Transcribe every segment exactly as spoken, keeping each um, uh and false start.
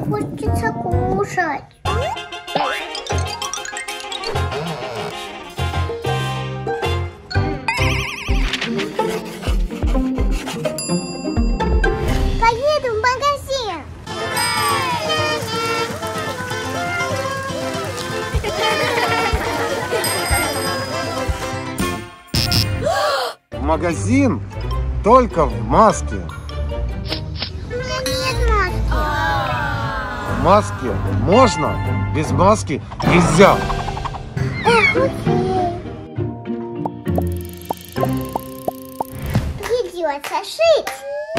хочется кушать. Поеду в магазин. В магазин только в маске. У меня нет маски. В маске можно, без маски нельзя. Эх, окей. Придется шить.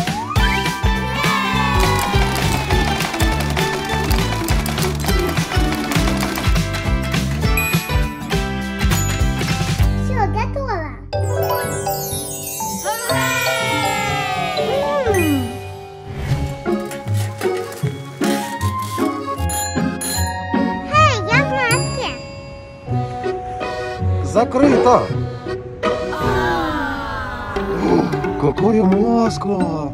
Все, готово. М. Эй, я в маске. Закрыто. Какая маска!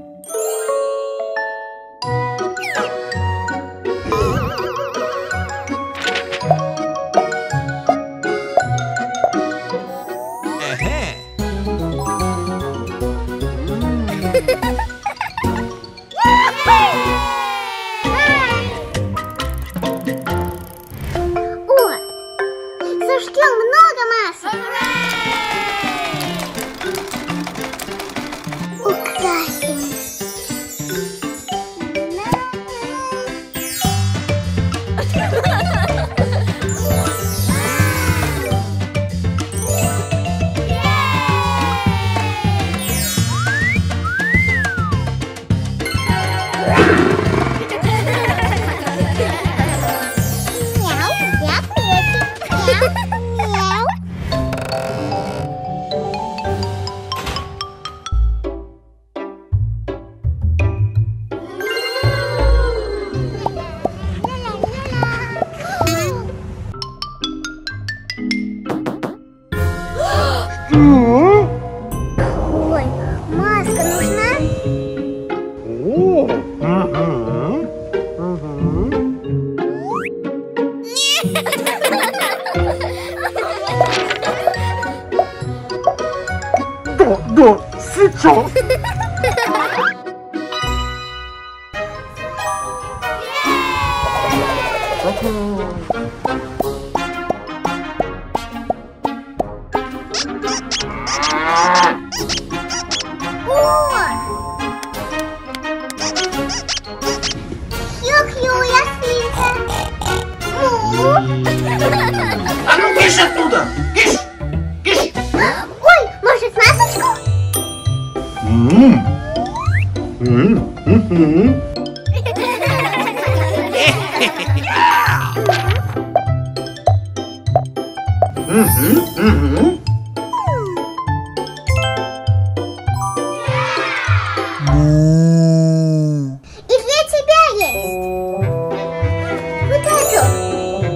О, зажгем много масок. Украсим. Мяу, я котик. Мяу, мяу. Что? Ой, маска нужна? О, угу, угу. Да, да, сейчас. О! Хью-хью, я свинка. Му. А ну киш оттуда! Киш! Киш! Ой, может, масочку? М, м, мгм. Мгм, мгм. И для тебя есть. Вот эту.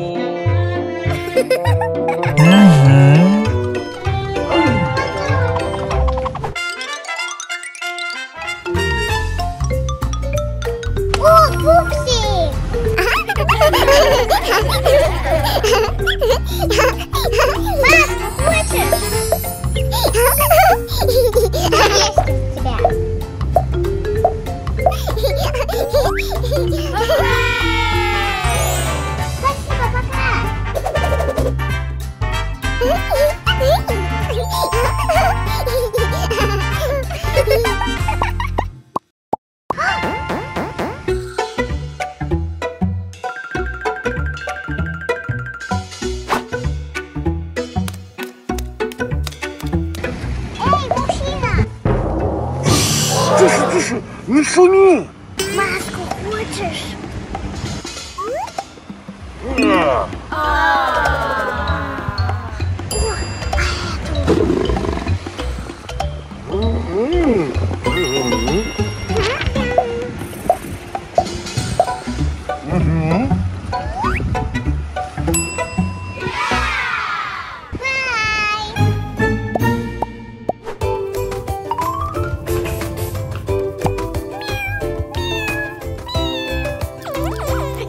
О, пупсик! Маску хочешь? Есть у тебя. Спасибо, пока. Эй, мужчина! Тише, тише, не шуми. Маску хочешь? А. Мгм, мгм. Мгм. Бай!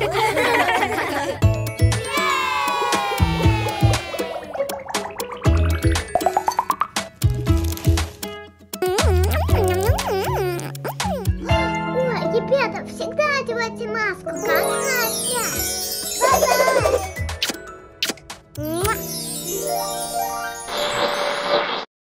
маску,